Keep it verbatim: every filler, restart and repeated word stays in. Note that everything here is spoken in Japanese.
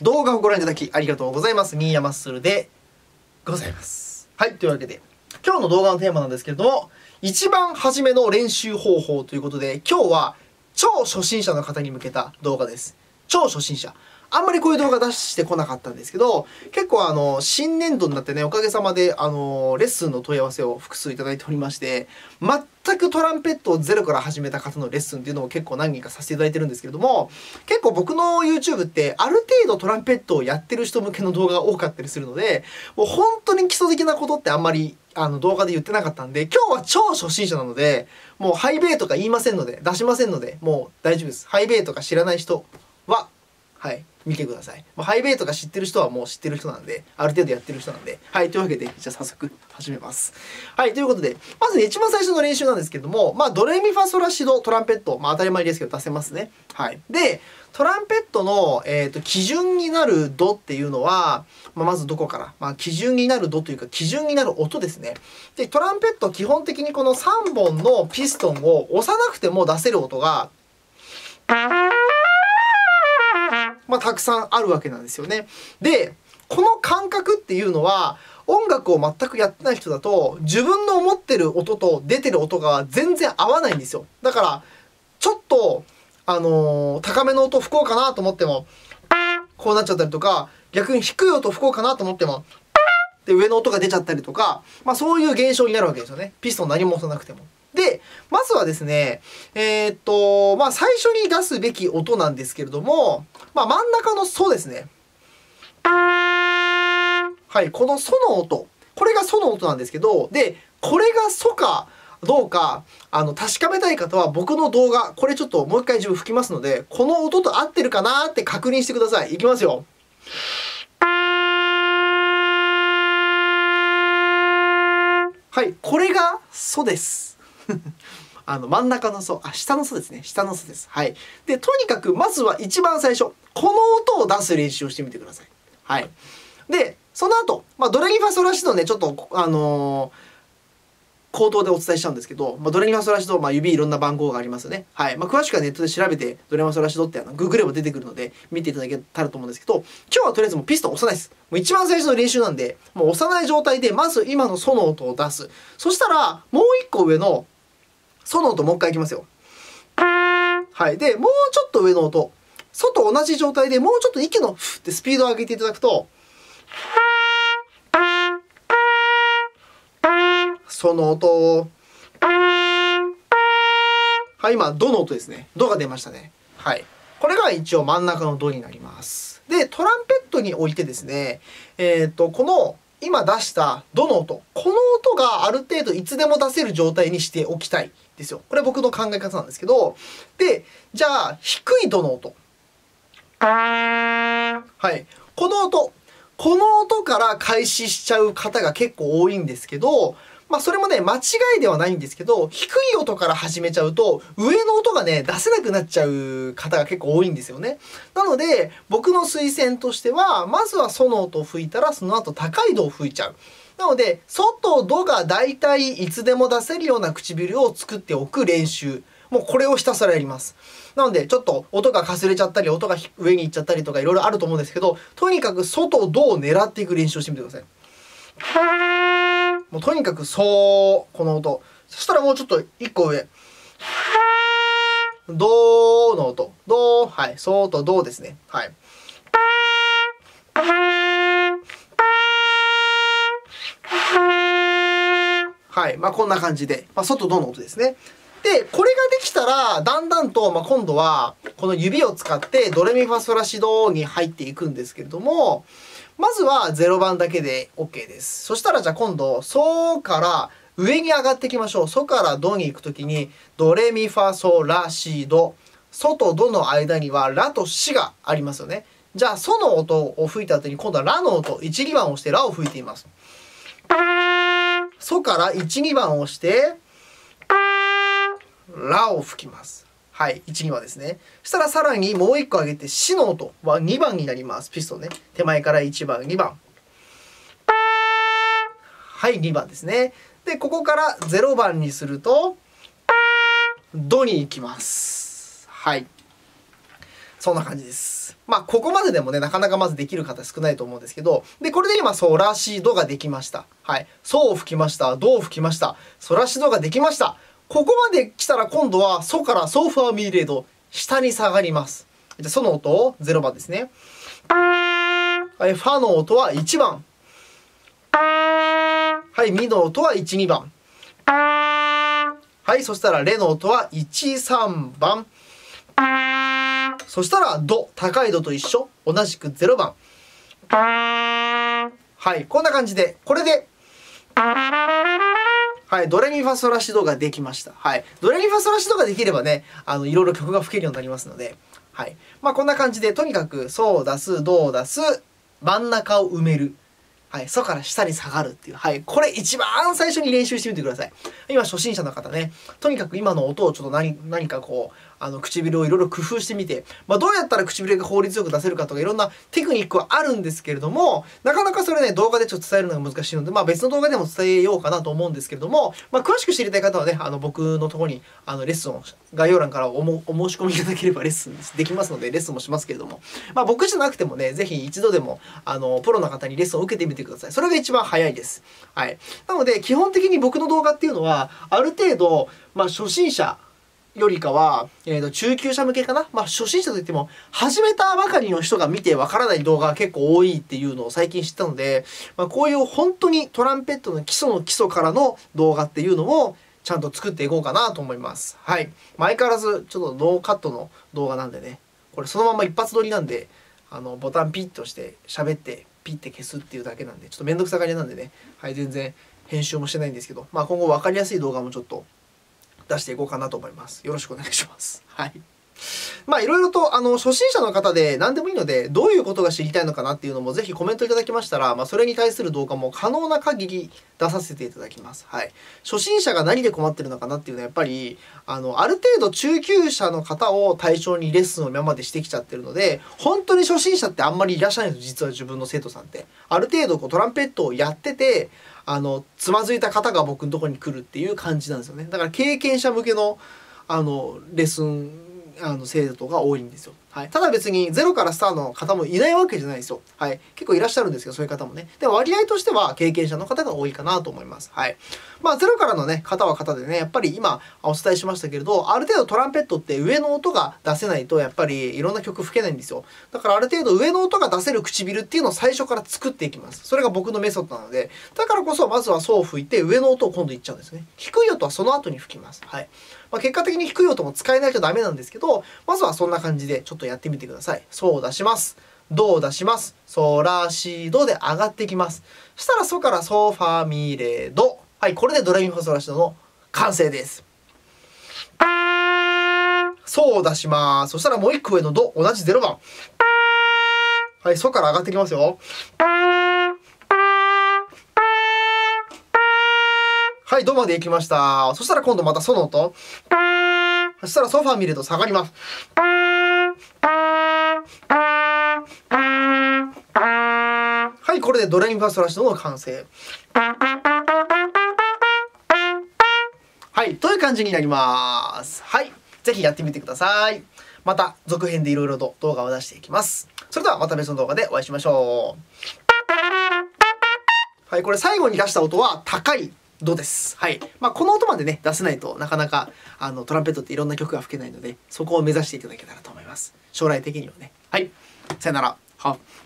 動画をご覧いただきありがとうございます。ミーヤマッスルでございます。はい、というわけで、今日の動画のテーマなんですけれども、一番初めの練習方法ということで、今日は超初心者の方に向けた動画です。超初心者。あんまりこういう動画出してこなかったんですけど、結構あの、新年度になってね、おかげさまで、あの、レッスンの問い合わせを複数いただいておりまして、全くトランペットをゼロから始めた方のレッスンっていうのを結構何人かさせていただいてるんですけれども、結構僕の YouTube ってある程度トランペットをやってる人向けの動画が多かったりするので、もう本当に基礎的なことってあんまりあの動画で言ってなかったんで、今日は超初心者なので、もうハイベイとか言いませんので、出しませんので、もう大丈夫です。ハイベイとか知らない人は、はい、見てください。まあ、ハイベイとか知ってる人はもう知ってる人なんで、ある程度やってる人なんで。はい、というわけで、じゃあ早速始めます。はい、ということで、まずね、一番最初の練習なんですけども、まあ、ドレミファソラシドトランペット、まあ、当たり前ですけど出せますね。はい。で、トランペットの、えーと、基準になるドっていうのは、まあ、まずどこから、まあ、基準になるドというか、基準になる音ですね。で、トランペット基本的にこのさんぼんのピストンを押さなくても出せる音が、まあ、たくさんあるわけなんですよね。で、この感覚っていうのは、音楽を全くやってない人だと、自分の思ってる音と出てる音が全然合わないんですよ。だから、ちょっと、あのー、高めの音吹こうかなと思っても、こうなっちゃったりとか、逆に低い音吹こうかなと思っても、で上の音が出ちゃったりとか、まあ、そういう現象になるわけですよね。ピストン何も押さなくても。で、まずはですね、えー、っと、まあ、最初に出すべき音なんですけれども、まあ、真ん中のソですね。はい、このソの音。これがソの音なんですけど、で、これがソかどうか、あの、確かめたい方は僕の動画、これちょっともう一回自分吹きますので、この音と合ってるかなって確認してください。いきますよ。はい、これがソです。あの真ん中のソ、あ、下のソですね。下のソです。はい。で、とにかくまずは一番最初、この音を出す練習をしてみてください。はい。で、その後、まあ、ドレミファソラシドね、ちょっと、あのー、口頭でお伝えしたんですけど、まあ、ドレミファソラシド、まあ、指いろんな番号がありますよね。はい。まあ、詳しくはネットで調べて、ドレミファソラシドってあのググれば出てくるので、見ていただけたらと思うんですけど、今日はとりあえずもうピストン押さないです。もう一番最初の練習なんで、もう押さない状態で、まず今のソの音を出す。そしたら、もう一個上のソの音もう一回いきますよ。はい。で、もうちょっと上の音。ソと同じ状態でもうちょっと息のフってスピードを上げていただくと、その音。はい、今、ドの音ですね。ドが出ましたね。はい。これが一応真ん中のドになります。で、トランペットにおいてですね、えっと、この今出したドの音。この音がある程度いつでも出せる状態にしておきたいですよ。これ僕の考え方なんですけど、で、じゃあ、低いドの音。はい。この音。この音から開始しちゃう方が結構多いんですけど、まあそれもね、間違いではないんですけど、低い音から始めちゃうと、上の音がね、出せなくなっちゃう方が結構多いんですよね。なので、僕の推薦としては、まずはソの音を吹いたら、その後高いドを吹いちゃう。なので、ソとドが大体いつでも出せるような唇を作っておく練習。もうこれをひたすらやります。なので、ちょっと音がかすれちゃったり、音が上に行っちゃったりとかいろいろあると思うんですけど、とにかくソとドを狙っていく練習をしてみてください。もうとにかくソー、この音。そしたらもうちょっと一個上。ドーの音。ドー、はい。ソーとドーですね。はい。はい。まあこんな感じで。まあソとドーの音ですね。で、これができたら、だんだんと、まあ、今度は、この指を使って、ドレミファソラシドに入っていくんですけれども、まずはゼロばんだけで OK です。そしたら、じゃあ今度、ソから上に上がっていきましょう。ソからドに行くときに、ドレミファソラシド。ソとドの間には、ラとシがありますよね。じゃあ、ソの音を吹いた後に、今度はラの音、いち、にばんを押してラを吹いています。ソからいち、にばんを押して、ラを吹きます。はい。いち、にばんですね。そしたらさらにもういっこ上げて、シの音はにばんになります。ピストンね。手前からいちばん、にばん。はい、にばんですね。で、ここからゼロばんにすると、ドに行きます。はい。 そんな感じです。まあ、ここまででもね、なかなかまずできる方少ないと思うんですけど、で、これで今、ソラシドができました。はい。ソを吹きました。ドを吹きました。ソラシドができました。ここまで来たら今度は、ソからソファミレド、下に下がります。じゃあ、ソの音をゼロばんですね。はい、ファの音はいちばん。はい、ミの音はいち、にばん。はい、そしたらレの音はいち、さんばん。そしたらド、高いドと一緒、同じくゼロばん。はい、こんな感じで、これで、はい、ドレミファソラシドができました。はい、ドレミファソラシドができればね、あのいろいろ曲が吹けるようになりますので、はい、まあこんな感じで、とにかくソを出す、ドを出す、真ん中を埋める。はい、ソから下に下がるっていう。はい、これ一番最初に練習してみてください。今初心者の方ね、とにかく今の音をちょっと何何かこう、あの唇をいろいろ工夫してみて、まあ、どうやったら唇が効率よく出せるかとかいろんなテクニックはあるんですけれども、なかなかそれね、動画でちょっと伝えるのが難しいので、まあ別の動画でも伝えようかなと思うんですけれども、まあ詳しく知りたい方はね、あの僕のところにあのレッスンを、概要欄からおもお申し込みいただければレッスンできますので、レッスンもしますけれども、まあ僕じゃなくてもね、ぜひ一度でも、あの、プロの方にレッスンを受けてみてください。それが一番早いです。はい。なので、基本的に僕の動画っていうのは、ある程度、まあ初心者、よりかは、えーと、中級者向けかな。まあ、初心者といっても、始めたばかりの人が見てわからない動画が結構多いっていうのを最近知ったので、まあ、こういう本当にトランペットの基礎の基礎からの動画っていうのも、ちゃんと作っていこうかなと思います。はい。まあ、相変わらず、ちょっとノーカットの動画なんでね、これそのまま一発撮りなんで、あの、ボタンピッとして喋って、ピッて消すっていうだけなんで、ちょっとめんどくさがりなんでね、はい、全然編集もしてないんですけど、まあ、今後わかりやすい動画もちょっと、出していこうかなと思います。よろしくお願いします。はい。まあいろいろとあの初心者の方で何でもいいので、どういうことが知りたいのかなっていうのもぜひコメントいただきましたら、まあそれに対する動画も可能な限り出させていただきます。はい。初心者が何で困ってるのかなっていうのはやっぱり、あの、ある程度中級者の方を対象にレッスンを今までしてきちゃってるので、本当に初心者ってあんまりいらっしゃらないんですよ、実は自分の生徒さんって。ある程度こうトランペットをやってて、あの、つまずいた方が僕のところに来るっていう感じなんですよね。だから経験者向けの、あの、レッスン、あの、生徒が多いんですよ。はい。ただ別にゼロからスタートの方もいないわけじゃないですよ。はい。結構いらっしゃるんですけど、そういう方もね。でも割合としては経験者の方が多いかなと思います。はい。まあゼロからのね、方は方でね、やっぱり今お伝えしましたけれど、ある程度トランペットって上の音が出せないと、やっぱりいろんな曲吹けないんですよ。だからある程度上の音が出せる唇っていうのを最初から作っていきます。それが僕のメソッドなので、だからこそまずはソを吹いて上の音を今度いっちゃうんですね。低い音はその後に吹きます。はい。まあ、結果的に低い音も使えないとダメなんですけど、まずはそんな感じでちょっとやってみてください。ソを出します。ドを出します。ソラシドで上がっていきます。そしたらソからソファミレド。はい、これでドレミファソラシドの完成です。ソを出します。そしたらもう一個上のド、同じゼロばん。はい、ソから上がっていきますよ。はい、ドまで行きました。そしたら今度またソの音。そしたらソファミレド下がります。はい、これでドレミファソラシドの完成。はい、という感じになります。はい、ぜひやってみてください。また続編でいろいろと動画を出していきます。それではまた別の動画でお会いしましょう。はい、これ最後に出した音は高いドです。はい。まあ、この音までね、出せないとなかなかあのトランペットっていろんな曲が吹けないので、そこを目指していただけたらと思います。将来的にはね。はい。さよなら。は。